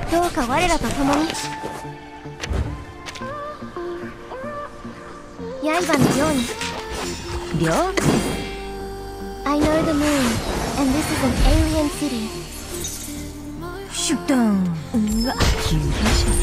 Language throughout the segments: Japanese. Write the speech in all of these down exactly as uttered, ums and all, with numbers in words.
どうか我らと共に刃のように。 了解。 I know the moon and this is an alien city. シュッダウン。うわ、急でしょ。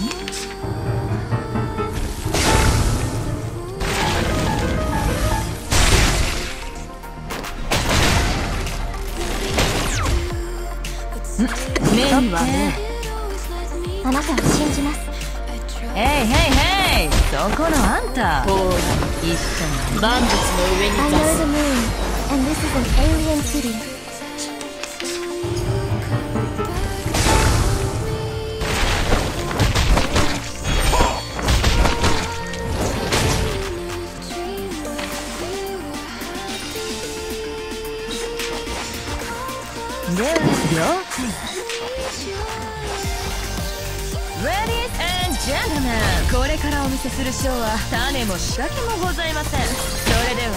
麺はね、 あなたを信じます。 ヘイヘイヘイ、そこのあんた。ほら、一緒に万物の上に I 出 know す。 the moon and this is an alien city. では、了解。Ladies and gentlemen、これからお見せするショーは種も仕掛けもございません。それでは、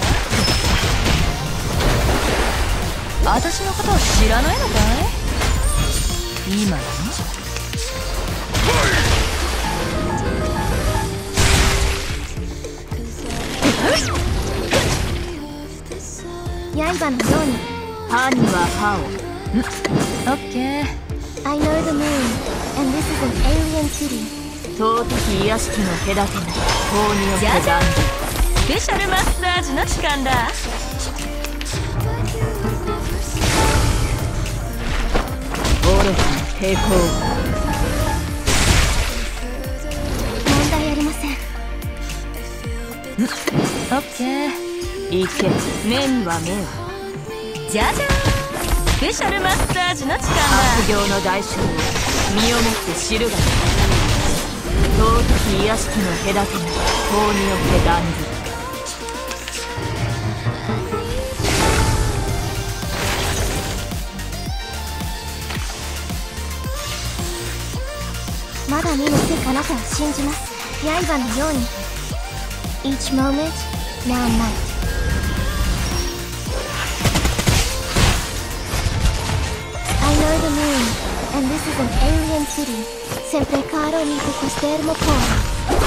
私のことを知らないのかい？今の刃のように。 歯には歯を。ん？オッケー。 I know the moon and this is an alien city. 尊き癒しきの隔てない法によって断じ。スペシャルマッサージの時間だ。愚かな抵抗。 問題ありません。 オッケー。いけ。目には目を。じゃじゃーん。スペシャルマッサージの時間だ。悪行の代償を身をもって知るがいい。尊き癒しきの隔てない法によって断じ。 まだ見ぬ世あなたを信じます。刃のように。Each moment, now night. I know the moon, and this is an alien city. Sempre caro ni te costermo por.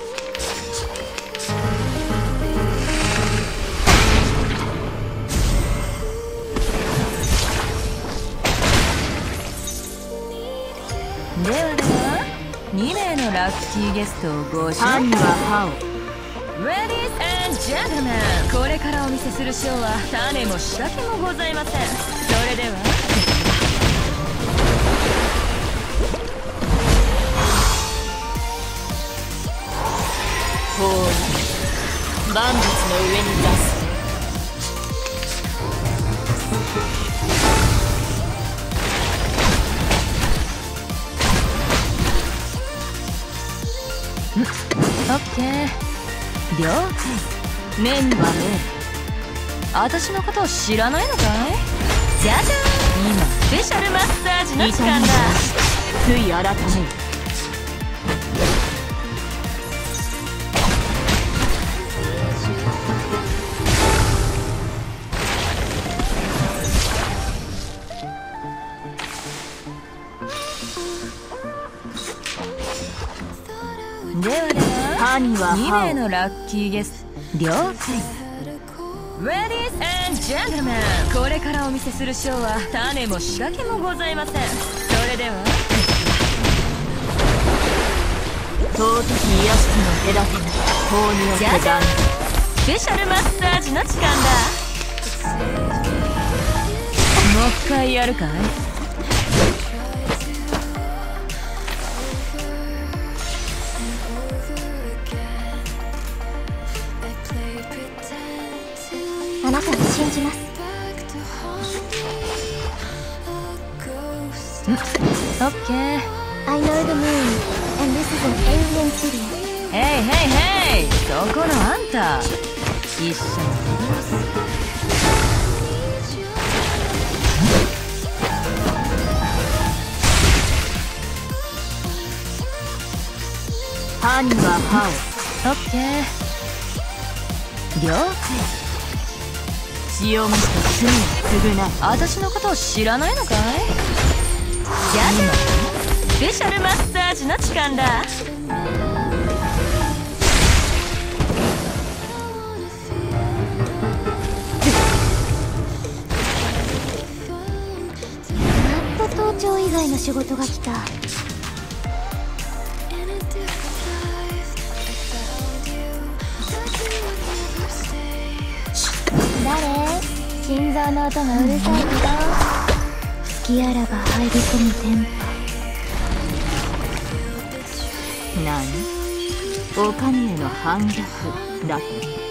ではでは、に名のラッキーゲストをご紹介。歯には歯を。Ladies and gentlemen、これからお見せするショーは種も仕掛けもございません。それでは、法に万物の上に出す。オッケー。了解。麺はね、私のことを知らないのかい？じゃじゃーん。今スペシャルマッサージの時間だ。悔い改めよ。ではでは、歯には歯を。に名のラッキーゲスト。了解。Ladies and gentlemen、これからお見せするショーは種も仕掛けもございません。それでは、尊き癒しきの隔てない法によって断じ。スペシャルマッサージの時間だ。もう一回やるかい？ あなたを信じます。 オッケー。 I know the moon, and this is an alien city. ヘイヘイヘイ、そこのあんた。一緒に。歯には歯を。オッケー。了解。血をもって罪を償う。私のことを知らないのかい？じゃじゃーん。スペシャルマッサージの時間だ。 やっと盗聴以外の仕事が来た。誰？心臓の音がうるさいけど、隙あらば入り込むテン何？お上への反逆だと？